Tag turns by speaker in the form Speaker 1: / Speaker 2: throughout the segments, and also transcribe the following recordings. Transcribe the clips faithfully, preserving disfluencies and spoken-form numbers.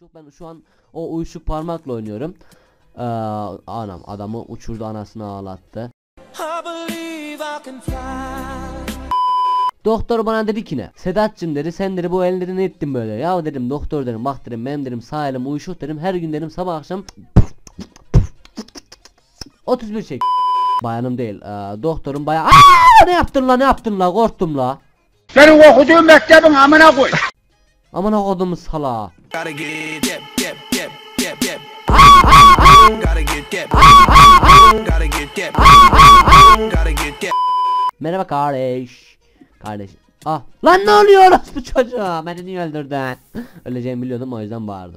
Speaker 1: uyuşuk. Ben şu an o uyuşuk parmakla oynuyorum. Ee, anam adamı uçurdu, anasını ağlattı. Doktor bana dedi ki ne? Sedat'cığım dedi, sen dedi bu ellerini ne ettin böyle? Ya dedim doktor dedim, bak dedim benim dedim sağ elim uyuşuk dedim, her gün dedim sabah akşam otuz bir çek. Bayanım değil, ee, doktorun bayağı. Aa, ne yaptın la ne yaptın la, korktum la.
Speaker 2: Senin okuduğun mektebin amına koy.
Speaker 1: Amına kodumu sala. Merhaba kardeş. Kardeş. Ah lan ne oluyor bu çocuğa? Beni niye öldürdün? Öleceğimi biliyordum, o yüzden bağırdım.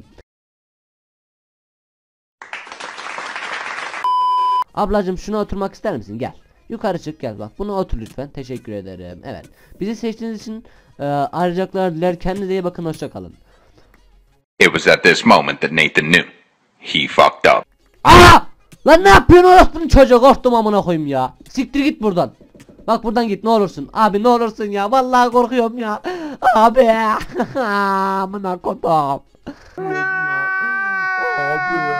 Speaker 1: Ablacım şuna oturmak ister misin? Gel. Yukarı çık gel bak. Buna otur lütfen. Teşekkür ederim. Evet. Bizi seçtiğiniz için e, ayrıcalıklar diler. Kendinize iyi bakın. Hoşça kalın.
Speaker 3: It was at this moment that Nathan knew he fucked up.
Speaker 1: Aa! Lan ne yapıyorsun orospu'nun çocuğu? Korktum amına koyayım ya. Siktir git buradan. Bak buradan git ne olursun. Abi ne olursun ya. Vallahi korkuyorum ya. Abi. Amına kodum. Abi.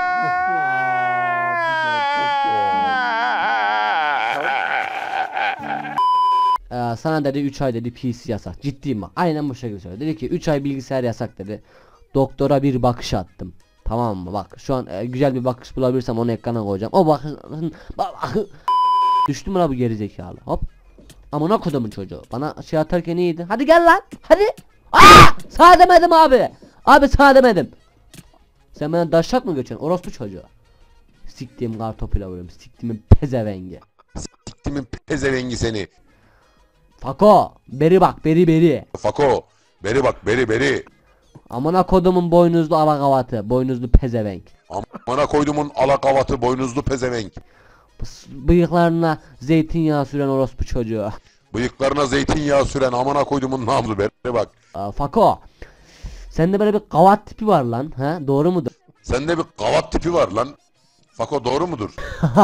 Speaker 1: Ee, sana dedi üç ay dedi P C yasak. Ciddiyim bak. Aynen bu şekilde söyledi. Dedi ki üç ay bilgisayar yasak dedi. Doktora bir bakış attım. Tamam mı? Bak şu an e, güzel bir bakış bulabilirsem onu ekrana koyacağım. O bakışın düştü mü la bu gerizekalı? Hop. Amına kodumun çocuğu. Bana şey atarken iyiydi. Hadi gel lan. Hadi. Aa! Sağ demedim abi. Abi sağ demedim. Sen bana daşak mı geçiyorsun? Orospu çocuğu. Siktiğim kartopuyla vuruyorum. Siktiğimin pezevengi.
Speaker 4: Siktimin pezevengi seni.
Speaker 1: Fako. Beri bak. Beri beri.
Speaker 4: Fako. Beri bak beri beri.
Speaker 1: Amına kodumun boynuzlu alakavatı. Boynuzlu pezevenk.
Speaker 4: Amına koydumun alakavatı boynuzlu pezevenk.
Speaker 1: Bıyıklarına zeytinyağı süren orospu çocuğu.
Speaker 4: Bıyıklarına zeytinyağı süren amına koydumun namlu beri bak.
Speaker 1: Aa, Fako. Sende böyle bir kavat tipi var lan. Ha? Doğru mudur?
Speaker 4: Sende bir kavat tipi var lan. Fako doğru mudur?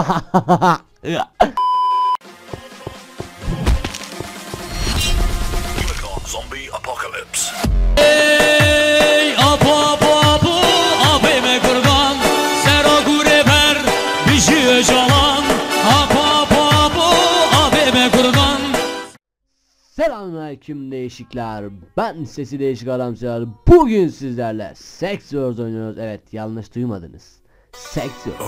Speaker 3: Zombie apocalypse.
Speaker 5: Ey apo apo apo abime kurban sero gureber bişiyor calan apo apo apo abime kurban.
Speaker 1: Selamünaleyküm değişikler. Ben sesi değişik adamcılar. Bugün sizlerle Sex Wars oynuyoruz. Evet, yanlış duymadınız. Sex Wars.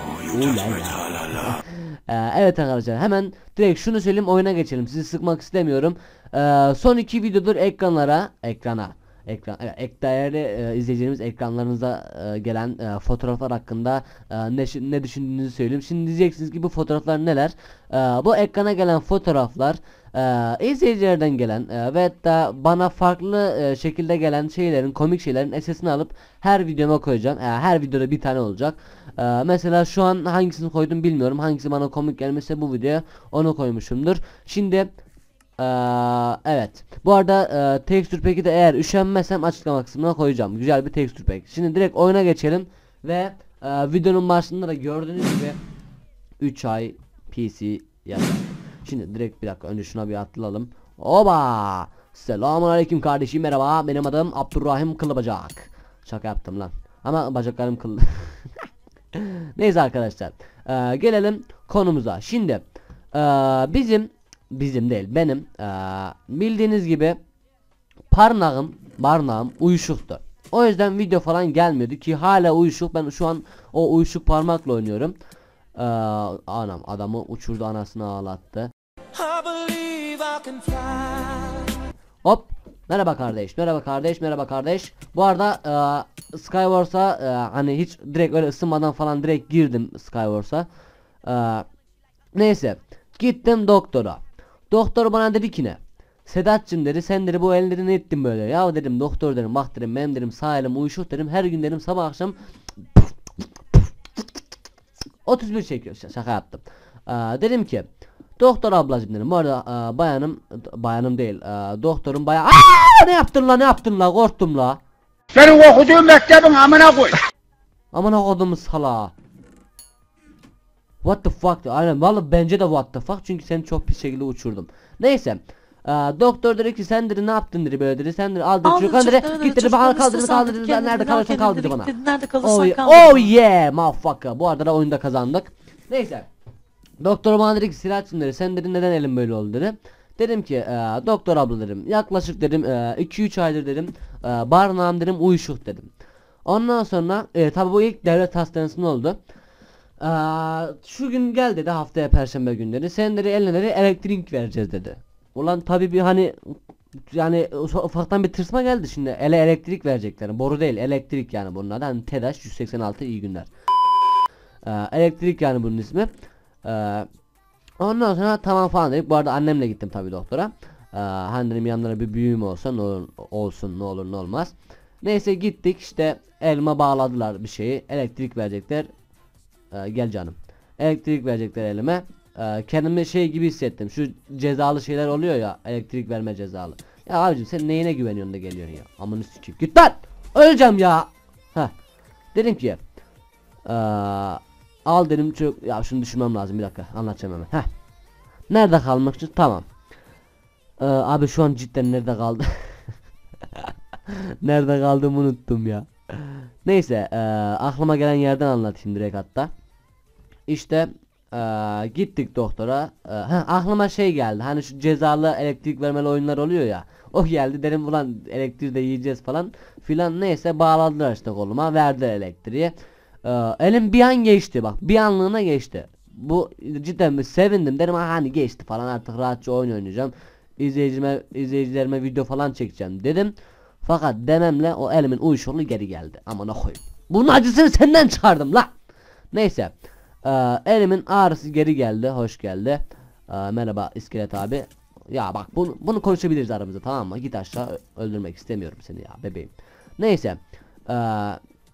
Speaker 1: ee, evet arkadaşlar, hemen direkt şunu söyleyeyim, oyuna geçelim. Sizi sıkmak istemiyorum. Ee, son iki videodur ekranlara ekrana ekran evet, ek değerli e, izleyicilerimiz ekranlarınıza e, gelen e, fotoğraflar hakkında e, ne ne düşündüğünüzü söyleyeyim. Şimdi diyeceksiniz ki bu fotoğraflar neler? E, bu ekrana gelen fotoğraflar e, izleyicilerden gelen e, ve hatta bana farklı e, şekilde gelen şeylerin, komik şeylerin esesini alıp her videoma koyacağım. E, her videoda bir tane olacak. E, mesela şu an hangisini koydum bilmiyorum. Hangisi bana komik gelmişse bu videoya onu koymuşumdur. Şimdi Ee, evet. Bu arada e, texture pack'i de eğer üşenmezsem açıklama kısmına koyacağım. Güzel bir texture pack. Şimdi direkt oyuna geçelim ve e, videonun başında da gördüğünüz gibi üç ay P C yasak. Şimdi direkt bir dakika önce şuna bir atlayalım. Oba! Selamünaleyküm kardeşim, merhaba. Benim adım Abdurrahim Kılıbacak. Şaka yaptım lan. Ama bacaklarım kıllı. Neyse arkadaşlar. E, gelelim konumuza. Şimdi e, bizim Bizim değil benim ee, bildiğiniz gibi parnağım parnağım uyuşuktu. O yüzden video falan gelmiyordu ki hala uyuşuk. Ben şu an o uyuşuk parmakla oynuyorum. Ee, anam adamı uçurdu, anasını ağlattı. Hop. Merhaba kardeş, merhaba kardeş, merhaba kardeş. Bu arada e, Skywars'a e, hani hiç direkt öyle ısınmadan falan direkt girdim Skywars'a. E, neyse gittim doktora. Doktor bana dedi ki ne? Sedat'cığım dedi, sen dedi bu ellerini ne ettin böyle? Ya dedim doktor dedim, bak dedim benim dedim sağ elim uyuşuk dedim, her gün dedim sabah akşam otuz bir çekiyor. Şaka yaptım. Ee, dedim ki doktor ablacığım dedim, bu arada e, bayanım bayanım değil e, doktorun bayağı. Aa, ne yaptın la ne yaptın la, korktum la.
Speaker 2: Senin okuduğun mektebin amına koy.
Speaker 1: Amına kodumu sala. What the fuck? Aynen vallahi bence de what the fuck, çünkü seni çok pis şekilde uçurdum. Neyse. Ee, doktor dedi ki sen dedi ne yaptın dedi böyle dedi. Sen dedi al dedi
Speaker 6: Aldın
Speaker 1: çocuklarını dedi.
Speaker 6: çocuklarını
Speaker 1: Git dedi
Speaker 6: çocuklarını
Speaker 1: bana kaldır dedi
Speaker 6: ısırsan
Speaker 1: kaldır
Speaker 6: dedi,
Speaker 1: dedi.
Speaker 6: kendini
Speaker 1: Nerede
Speaker 6: al,
Speaker 1: kalırsan
Speaker 6: kendini
Speaker 1: kal dedi
Speaker 6: dedi,
Speaker 1: bana.
Speaker 6: dedi, nerede kalırsan
Speaker 1: Oh,
Speaker 6: kal
Speaker 1: oh
Speaker 6: dedi.
Speaker 1: yeah motherfucker. Bu arada da oyunda kazandık. Neyse. Doktor bana dedi ki Siraç'ım dedi sen dedi neden elin böyle oldu dedi. Dedim ki e, doktor abla dedim yaklaşık dedim iki üç aydır dedim e, barınağım dedim uyuşuk dedim. Ondan sonra e, tabi bu ilk devlet hastanesinde oldu. E, şu gün gel dedi haftaya perşembe günü dedi. Sen dedi eline dedi elektrik vereceğiz dedi. Ulan tabi bir hani yani ufaktan bir tırsma geldi şimdi ele elektrik verecekler. Boru değil elektrik yani bunun adı. Hani TEDAŞ yüz seksen altı iyi günler. E, elektrik yani bunun ismi. E, ondan sonra tamam falan dedik. Bu arada annemle gittim tabi doktora. E, hani dedim yanlara bir büyüğüm olsa ne olur, olsun ne olur ne olmaz. Neyse gittik işte elma bağladılar bir şeyi elektrik verecekler. Ee, gel canım elektrik verecekler elime. Ee, kendimi şey gibi hissettim şu cezalı şeyler oluyor ya elektrik verme cezalı. Ya abicim sen neyine güveniyorsun da geliyorsun ya amanı sikeyim git lan öleceğim ya. Heh. Dedim ki ee, al dedim çok ya şunu düşünmem lazım bir dakika anlatacağım hemen. Heh. Nerede kalmak için tamam. Ee, abi şu an cidden nerede kaldı? Nerede kaldığımı unuttum ya. Neyse e, aklıma gelen yerden anlatayım direkt hatta. İşte e, gittik doktora. E, heh, aklıma şey geldi. Hani şu cezalı elektrik vermeli oyunlar oluyor ya. O geldi dedim ulan elektriği de yiyeceğiz falan filan neyse bağladılar işte koluma verdiler elektriği. E, elim bir an geçti bak bir anlığına geçti. Bu cidden sevindim dedim hani geçti falan artık rahatça oyun oynayacağım. İzleyicime, izleyicilerime video falan çekeceğim dedim. Fakat dememle o elimin uyuşukluğu geri geldi. Aman ne koyayım. Bunun acısını senden çıkardım la. Neyse. Ee, elimin ağrısı geri geldi. Hoş geldi. Ee, merhaba iskelet abi. Ya bak bunu, bunu konuşabiliriz aramızda tamam mı? Git aşağı öldürmek istemiyorum seni ya bebeğim. Neyse. Ee,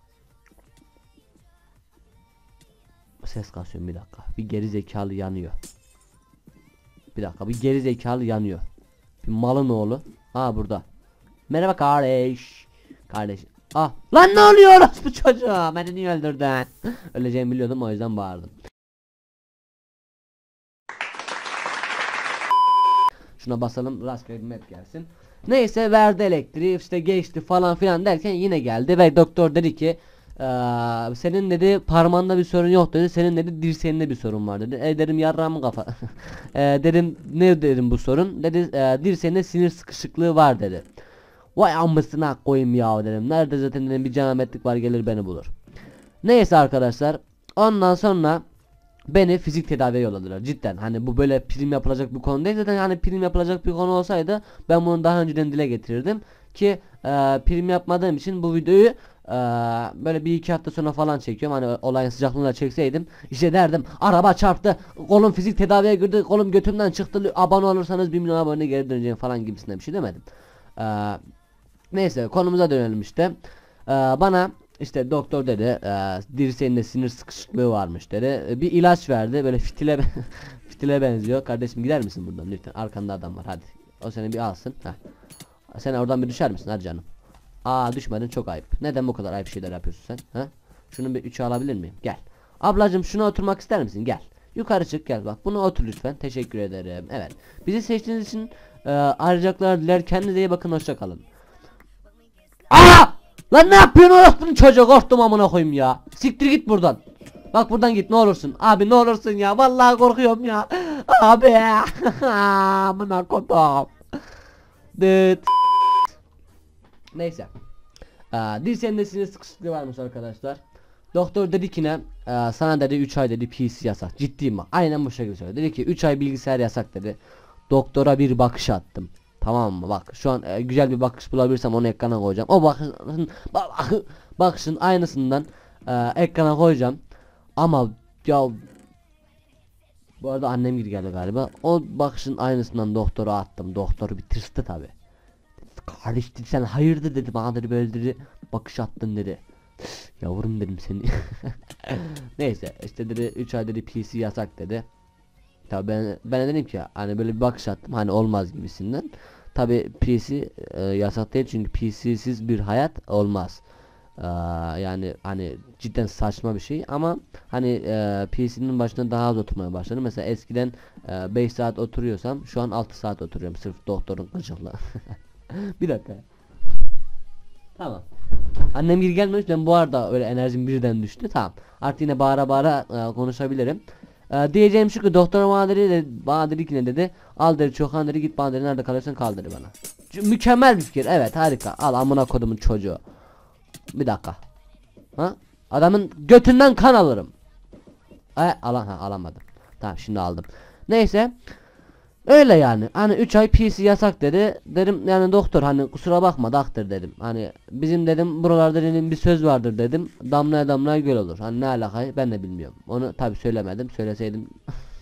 Speaker 1: ses kasıyorum bir dakika. Bir geri zekalı yanıyor. Bir dakika bir geri zekalı yanıyor. Bir malın oğlu. Ha burada. Merhaba kardeş. Kardeş. Ah lan ne oluyor bu çocuğa? Beni niye öldürdün? Öleceğimi biliyordum o yüzden bağırdım. Şuna basalım rastgele bir map gelsin. Neyse verdi elektriği işte geçti falan filan derken yine geldi ve doktor dedi ki ee, senin dedi parmağında bir sorun yok dedi. Senin dedi dirseğinde bir sorun var dedi. E dedim yarrağımın kafa. e, dedim ne dedim bu sorun? Dedi e, dirseğinde sinir sıkışıklığı var dedi. Vay amısına koyayım ya dedim. Nerede zaten dedim bir canametlik var gelir beni bulur. Neyse arkadaşlar. Ondan sonra beni fizik tedaviye yolladılar. Cidden hani bu böyle prim yapılacak bir konu değil. Zaten hani prim yapılacak bir konu olsaydı ben bunu daha önceden dile getirirdim. Ki e, prim yapmadığım için bu videoyu e, böyle bir iki hafta sonra falan çekiyorum. Hani olayın sıcaklığına çekseydim işte derdim araba çarptı. Kolum fizik tedaviye girdi. Kolum götümden çıktı. Abone olursanız bir milyon abone geri döneceğim falan gibisinden bir şey demedim. Eee Neyse konumuza dönelim işte. Ee, bana işte doktor dedi e, dirseğinde sinir sıkışıklığı varmış dedi. E, bir ilaç verdi böyle fitile fitile benziyor. Kardeşim gider misin buradan lütfen? Arkanda adam var hadi. O seni bir alsın. Heh. Sen oradan bir düşer misin hadi canım? Aa düşmedin çok ayıp. Neden bu kadar ayıp şeyler yapıyorsun sen? Ha? Şunu bir üçe alabilir miyim? Gel. Ablacım şuna oturmak ister misin? Gel. Yukarı çık gel bak. Bunu otur lütfen. Teşekkür ederim. Evet. Bizi seçtiğiniz için e, ayrıcalıklar diler. Kendinize iyi bakın. Hoşça kalın. Aa! Lan ne yapıyorsun orospu'nun çocuğu korktum amına koyayım ya. Siktir git buradan. Bak buradan git ne olursun. Abi ne olursun ya. Vallahi korkuyorum ya. Abi. Amına koydum. Dıt. Neyse. Aa, dirseğinde sinir sıkışıklığı varmış arkadaşlar. Doktor dedi ki ne? Ee, sana dedi üç ay dedi P C yasak. Ciddiyim bak. Aynen bu şekilde söyledi. Dedi ki üç ay bilgisayar yasak dedi. Doktora bir bakış attım. Tamam mı? Bak şu an e, güzel bir bakış bulabilirsem onu ekrana koyacağım. O bakışın bak, bakışın aynısından e, ekrana koyacağım. Ama ya bu arada annem gibi geldi galiba. O bakışın aynısından doktora attım. Doktor bir tırstı tabi. Kardeş dedi sen hayırdır dedi bana dedi böyle dedi bakış attın dedi. Yavrum dedim seni. Neyse işte dedi üç ay dedi P C yasak dedi. Tabi ben, ben dedim ki hani böyle bir bakış attım hani olmaz gibisinden. Tabi P C e, yasak değil çünkü P C'siz bir hayat olmaz. Ee, yani hani cidden saçma bir şey ama hani e, P C'nin başına daha az oturmaya başladım. Mesela eskiden e, beş saat oturuyorsam şu an altı saat oturuyorum sırf doktorun gıcıklığı. Bir dakika. Tamam. Annem geri gelmemiş, ben bu arada öyle enerjim birden düştü. Tamam. Artık yine bağıra bağıra e, konuşabilirim. E, diyeceğim şu ki doktor bana dedi, bana dedi ki ne dedi? Al dedi Çokan dedi, git bana dedi, nerede kalıyorsan kal dedi bana. Ç- mükemmel bir fikir. Evet, harika. Al amına kodumun çocuğu. Bir dakika. Ha? Adamın götünden kan alırım. E, alan ha alamadım. Tamam, şimdi aldım. Neyse. Öyle yani. Hani üç ay P C yasak dedi. Dedim yani doktor hani kusura bakma daktır dedim. Hani bizim dedim buralarda dedim bir söz vardır dedim. Damlaya damlaya göl olur. Hani ne alakayı ben de bilmiyorum. Onu tabi söylemedim. Söyleseydim.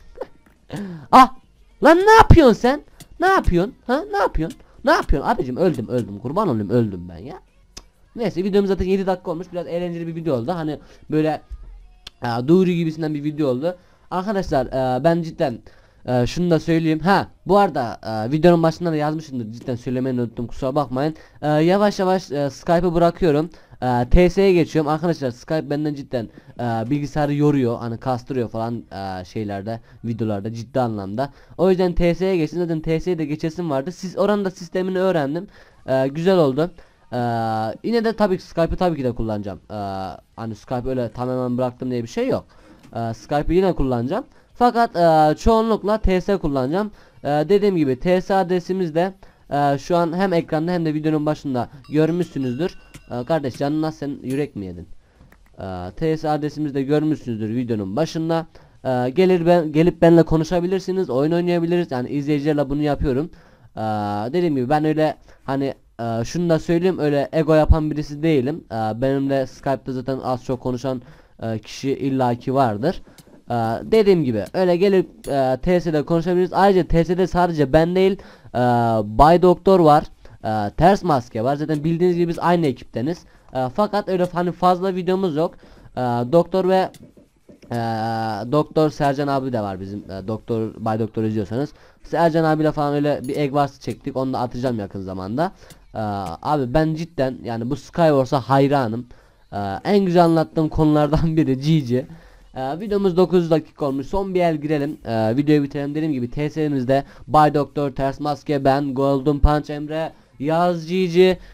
Speaker 1: Ah! Lan ne yapıyorsun sen? Ne yapıyorsun? Ha? Ne yapıyorsun? Ne yapıyorsun? Abicim öldüm öldüm. Kurban olayım öldüm ben ya. Neyse, videomuz zaten yedi dakika olmuş. Biraz eğlenceli bir video oldu. Hani böyle e, duyuru gibisinden bir video oldu. Arkadaşlar e, ben cidden e, şunu da söyleyeyim. Ha bu arada e, videonun başında da yazmışımdır. Cidden söylemeyi unuttum. Kusura bakmayın. E, yavaş yavaş e, Skype'ı bırakıyorum. E, T S'ye geçiyorum. Arkadaşlar Skype benden cidden e, bilgisayarı yoruyor. Hani kastırıyor falan e, şeylerde, videolarda ciddi anlamda. O yüzden T S'ye geçtim. Zaten T S'ye de geçesim vardı. Siz oranın da sistemini öğrendim. E, güzel oldu. Ee, yine de tabii Skype'ı tabii ki de kullanacağım. Ee, hani Skype öyle tamamen bıraktım diye bir şey yok. Ee, Skype'ı yine kullanacağım. Fakat e, çoğunlukla T S kullanacağım. Ee, dediğim gibi T S adresimiz de e, şu an hem ekranda hem de videonun başında görmüşsünüzdür. Ee, kardeş canına sen yürek mi yedin? Ee, T S adresimizi de görmüşsünüzdür videonun başında. Ee, gelir ben gelip benimle konuşabilirsiniz, oyun oynayabiliriz. Yani izleyicilerle bunu yapıyorum. Ee, dediğim gibi ben öyle hani Ee, şunu da söyleyeyim, öyle ego yapan birisi değilim. Ee, benimle Skype'da zaten az çok konuşan e, kişi illaki vardır. Ee, dediğim gibi öyle gelip e, T S'de konuşabiliriz. Ayrıca T S'de sadece ben değil, e, Bay Doktor var, e, Ters Maske var. Zaten bildiğiniz gibi biz aynı ekipteniz. E, fakat öyle hani fazla videomuz yok. E, Doktor ve Ee, Doktor Sercan abi de var bizim. Ee, Doktor Bay Doktor izliyorsanız. Sercan abiyle falan öyle bir egg wars çektik. Onu da atacağım yakın zamanda. Ee, abi ben cidden yani bu Skywars'a hayranım. Ee, en güzel anlattığım konulardan biri G G. Ee, videomuz dokuz dakika olmuş. Son bir el girelim. Ee, videoyu bitirelim. Dediğim gibi T S'mizde Bay Doktor, Ters Maske, ben, Golden Punch Emre, Yaz G G, ee,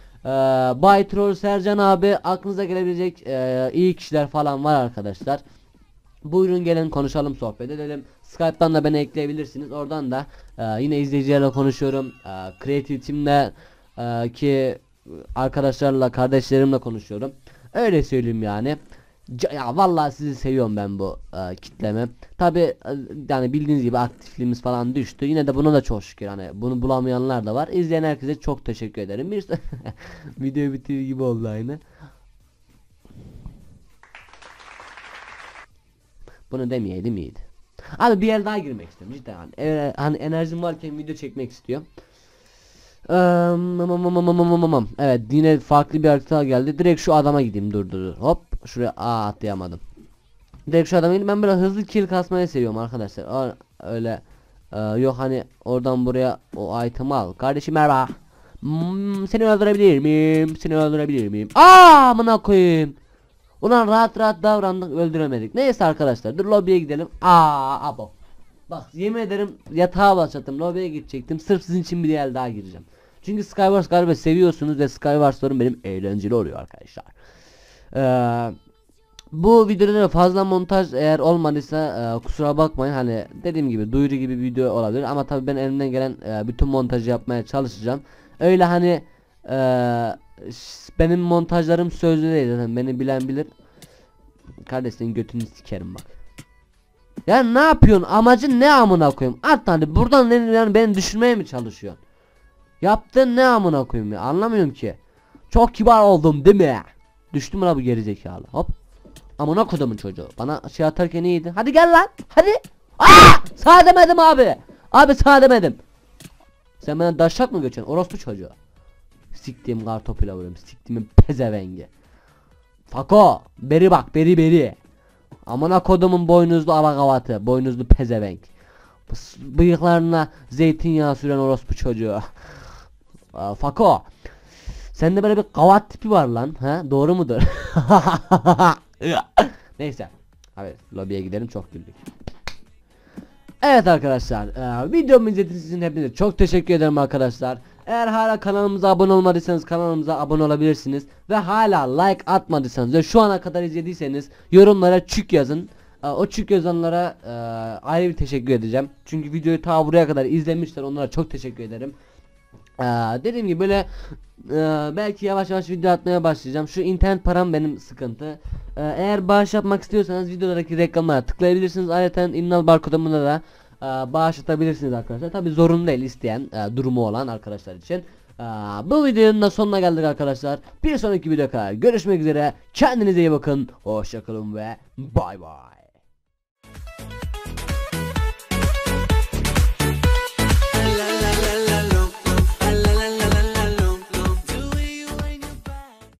Speaker 1: Bay Troll Sercan abi, aklınıza gelebilecek ee, iyi kişiler falan var arkadaşlar. Buyurun gelin konuşalım, sohbet edelim. Skype'tan da beni ekleyebilirsiniz. Oradan da e, yine izleyicilerle konuşuyorum. E, Creative Team'le e, ki arkadaşlarla, kardeşlerimle konuşuyorum. Öyle söyleyeyim yani. C ya vallahi sizi seviyorum ben bu e, kitleme. Tabi e, yani bildiğiniz gibi aktifliğimiz falan düştü. Yine de buna da çok şükür, hani bunu bulamayanlar da var. İzleyen herkese çok teşekkür ederim. Bir video bitirir gibi oldu aynı. Bunu demeyeydim iyiydi. Abi bir el daha girmek istiyorum cidden hani, e, hani enerjim varken video çekmek istiyorum. Ee, evet yine farklı bir harita geldi. Direkt şu adama gideyim, dur dur dur. Hop şuraya aa atlayamadım. Direkt şu adama gideyim. Ben böyle hızlı kill kasmayı seviyorum arkadaşlar. O, öyle e, yok hani oradan buraya o item'ı al. Kardeşim merhaba. Hmm, seni öldürebilir miyim? Seni öldürebilir miyim? Aa amına koyayım. Ulan rahat rahat davrandık, öldüremedik. Neyse arkadaşlar dur lobiye gidelim. Aa abo. Bak yemin ederim yatağa başlattım, lobiye gidecektim. Sırf sizin için bir yer daha gireceğim. Çünkü Skywars galiba seviyorsunuz ve Skywars'larım benim eğlenceli oluyor arkadaşlar. Ee, bu videoda da fazla montaj eğer olmadıysa e, kusura bakmayın. Hani dediğim gibi duyuru gibi bir video olabilir ama tabii ben elimden gelen e, bütün montajı yapmaya çalışacağım. Öyle hani eee benim montajlarım sözlü değil zaten, beni bilen bilir. Kardeşlerin götünü sikerim bak. Ya ne yapıyorsun? Amacın ne amına koyayım? At hadi buradan yani beni düşürmeye mi çalışıyorsun? Yaptın ne amına koyayım ya? Anlamıyorum ki. Çok kibar oldum değil mi? Düştü mü la bu gerizekalı? Hop. Amına kodumun çocuğu. Bana şey atarken iyiydi. Hadi gel lan. Hadi. Aa! Sağ demedim abi. Abi sağ demedim. Sen bana daşak mı geçiyorsun? Orospu çocuğu. Siktiğim kartopuyla vuruyorum. Siktiğimin pezevengi. Fako. Beri bak. Beri beri. Amına kodumun boynuzlu alakavatı. Boynuzlu pezevenk. Bıyıklarına zeytinyağı süren orospu çocuğu. Fako. Sende böyle bir kavat tipi var lan. Ha? Doğru mudur? Neyse. Hadi lobiye gidelim, çok güldük. Evet arkadaşlar, e, videomu izlediğiniz için hepinize çok teşekkür ederim arkadaşlar. Eğer hala kanalımıza abone olmadıysanız kanalımıza abone olabilirsiniz. Ve hala like atmadıysanız ve şu ana kadar izlediyseniz yorumlara çük yazın. E, o çük yazanlara e, ayrı bir teşekkür edeceğim. Çünkü videoyu ta buraya kadar izlemişler, onlara çok teşekkür ederim. Ee, dediğim gibi böyle e, belki yavaş yavaş video atmaya başlayacağım. Şu internet param benim sıkıntı. Ee, eğer bağış yapmak istiyorsanız videodaki reklamlara tıklayabilirsiniz. Ayrıca imnal barkodumuna da e, bağış atabilirsiniz arkadaşlar. Tabi zorunlu değil, isteyen e, durumu olan arkadaşlar için. Ee, bu videonun da sonuna geldik arkadaşlar. Bir sonraki videoda kadar görüşmek üzere. Kendinize iyi bakın. Hoşçakalın ve bay bay.